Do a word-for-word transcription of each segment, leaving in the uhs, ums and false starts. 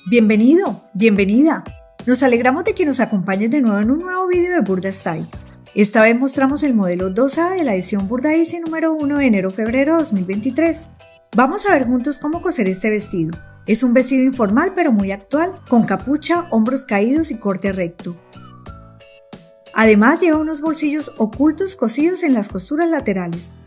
Bienvenido, bienvenida. Nos alegramos de que nos acompañes de nuevo en un nuevo video de Burda Style. Esta vez mostramos el modelo dos A de la edición Burda Easy número uno de enero-febrero dos mil veintitrés. Vamos a ver juntos cómo coser este vestido. Es un vestido informal pero muy actual, con capucha, hombros caídos y corte recto. Además lleva unos bolsillos ocultos cosidos en las costuras laterales.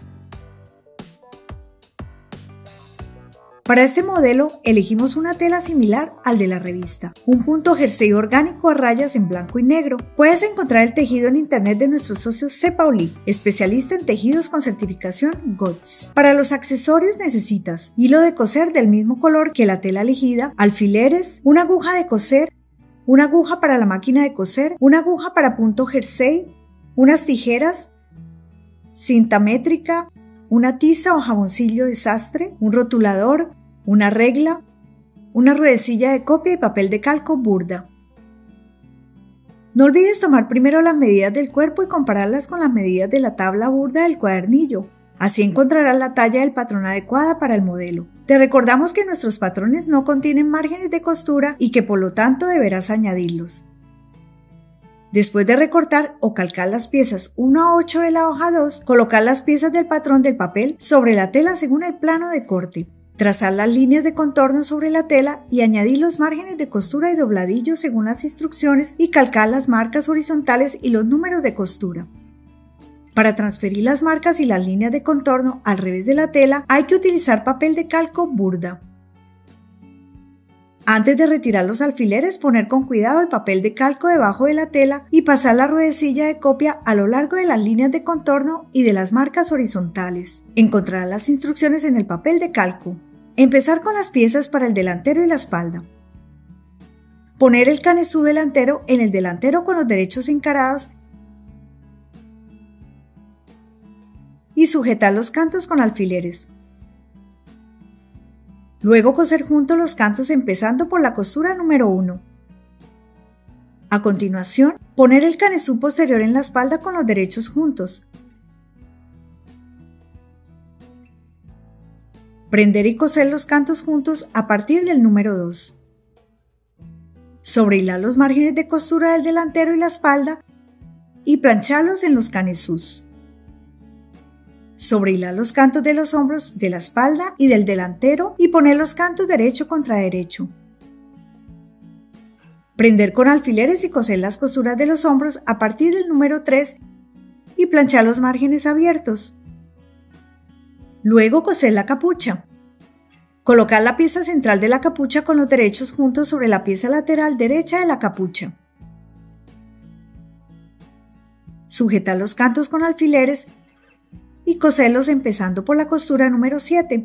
Para este modelo elegimos una tela similar al de la revista, un punto jersey orgánico a rayas en blanco y negro. Puedes encontrar el tejido en internet de nuestro socio C. Pauli, especialista en tejidos con certificación G O T S. Para los accesorios necesitas hilo de coser del mismo color que la tela elegida, alfileres, una aguja de coser, una aguja para la máquina de coser, una aguja para punto jersey, unas tijeras, cinta métrica, una tiza o jaboncillo de sastre, un rotulador, una regla, una ruedecilla de copia y papel de calco Burda. No olvides tomar primero las medidas del cuerpo y compararlas con las medidas de la tabla Burda del cuadernillo. Así encontrarás la talla del patrón adecuada para el modelo. Te recordamos que nuestros patrones no contienen márgenes de costura y que por lo tanto deberás añadirlos. Después de recortar o calcar las piezas uno a ocho de la hoja dos, colocar las piezas del patrón del papel sobre la tela según el plano de corte. Trazar las líneas de contorno sobre la tela y añadir los márgenes de costura y dobladillos según las instrucciones y calcar las marcas horizontales y los números de costura. Para transferir las marcas y las líneas de contorno al revés de la tela hay que utilizar papel de calco Burda. Antes de retirar los alfileres, poner con cuidado el papel de calco debajo de la tela y pasar la ruedecilla de copia a lo largo de las líneas de contorno y de las marcas horizontales. Encontrarás las instrucciones en el papel de calco. Empezar con las piezas para el delantero y la espalda. Poner el canesú delantero en el delantero con los derechos encarados y sujetar los cantos con alfileres. Luego coser juntos los cantos empezando por la costura número uno. A continuación, poner el canesú posterior en la espalda con los derechos juntos. Prender y coser los cantos juntos a partir del número dos. Sobrehilar los márgenes de costura del delantero y la espalda y plancharlos en los canesús. Sobrehilar los cantos de los hombros, de la espalda y del delantero y poner los cantos derecho contra derecho. Prender con alfileres y coser las costuras de los hombros a partir del número tres y planchar los márgenes abiertos. Luego coser la capucha. Colocar la pieza central de la capucha con los derechos juntos sobre la pieza lateral derecha de la capucha. Sujetar los cantos con alfileres y coserlos empezando por la costura número siete.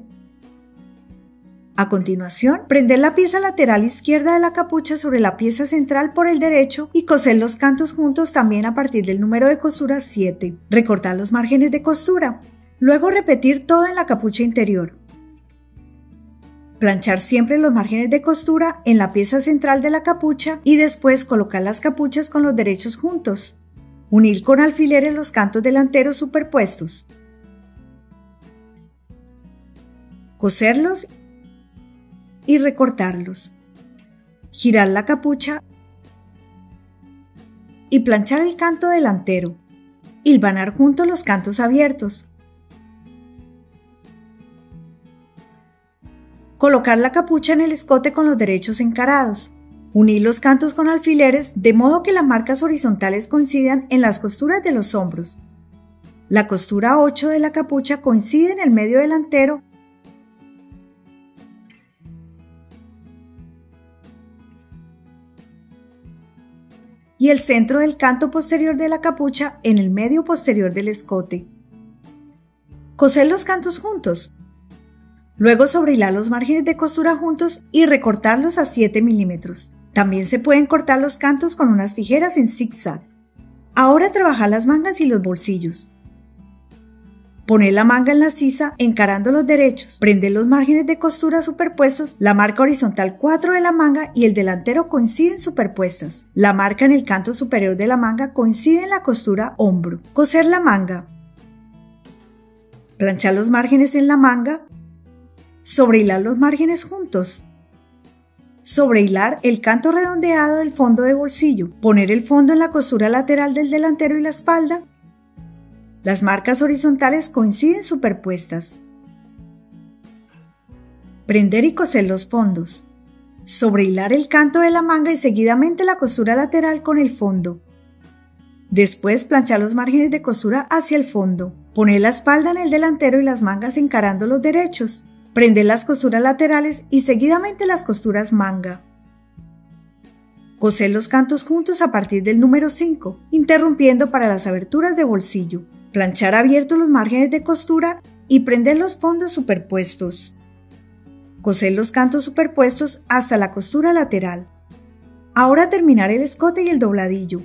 A continuación, prender la pieza lateral izquierda de la capucha sobre la pieza central por el derecho y coser los cantos juntos también a partir del número de costura siete. Recortar los márgenes de costura. Luego repetir todo en la capucha interior. Planchar siempre los márgenes de costura en la pieza central de la capucha y después colocar las capuchas con los derechos juntos. Unir con alfileres los cantos delanteros superpuestos. Coserlos y recortarlos. Girar la capucha y planchar el canto delantero. Hilvanar juntos los cantos abiertos. Colocar la capucha en el escote con los derechos encarados. Unir los cantos con alfileres de modo que las marcas horizontales coincidan en las costuras de los hombros. La costura ocho de la capucha coincide en el medio delantero y el centro del canto posterior de la capucha en el medio posterior del escote. Coser los cantos juntos. Luego sobrehilar los márgenes de costura juntos y recortarlos a siete milímetros. También se pueden cortar los cantos con unas tijeras en zigzag. Ahora trabajar las mangas y los bolsillos. Poner la manga en la sisa encarando los derechos. Prender los márgenes de costura superpuestos. La marca horizontal cuatro de la manga y el delantero coinciden superpuestas. La marca en el canto superior de la manga coincide en la costura hombro. Coser la manga. Planchar los márgenes en la manga. Sobrehilar los márgenes juntos. Sobrehilar el canto redondeado del fondo de bolsillo. Poner el fondo en la costura lateral del delantero y la espalda. Las marcas horizontales coinciden superpuestas. Prender y coser los fondos. Sobrehilar el canto de la manga y seguidamente la costura lateral con el fondo. Después planchar los márgenes de costura hacia el fondo. Poner la espalda en el delantero y las mangas encarando los derechos. Prender las costuras laterales y seguidamente las costuras manga. Coser los cantos juntos a partir del número cinco, interrumpiendo para las aberturas de bolsillo. Planchar abiertos los márgenes de costura y prender los fondos superpuestos. Coser los cantos superpuestos hasta la costura lateral. Ahora terminar el escote y el dobladillo.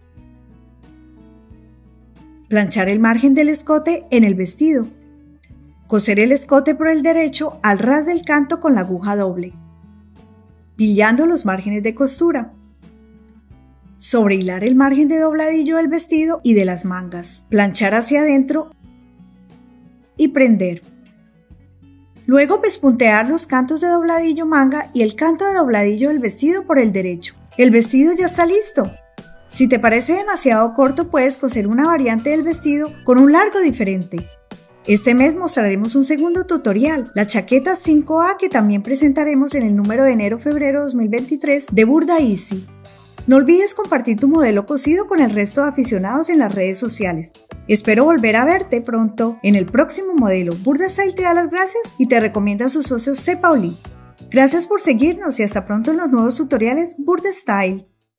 Planchar el margen del escote en el vestido. Coser el escote por el derecho al ras del canto con la aguja doble. Pillando los márgenes de costura. Sobrehilar el margen de dobladillo del vestido y de las mangas. Planchar hacia adentro y prender. Luego pespuntear los cantos de dobladillo manga y el canto de dobladillo del vestido por el derecho. El vestido ya está listo. Si te parece demasiado corto, puedes coser una variante del vestido con un largo diferente. Este mes mostraremos un segundo tutorial, la chaqueta cinco A, que también presentaremos en el número de enero-febrero dos mil veintitrés de Burda Easy. No olvides compartir tu modelo cosido con el resto de aficionados en las redes sociales. Espero volver a verte pronto en el próximo modelo. Burda Style te da las gracias y te recomienda a sus socios C. Pauli. Gracias por seguirnos y hasta pronto en los nuevos tutoriales Burda Style.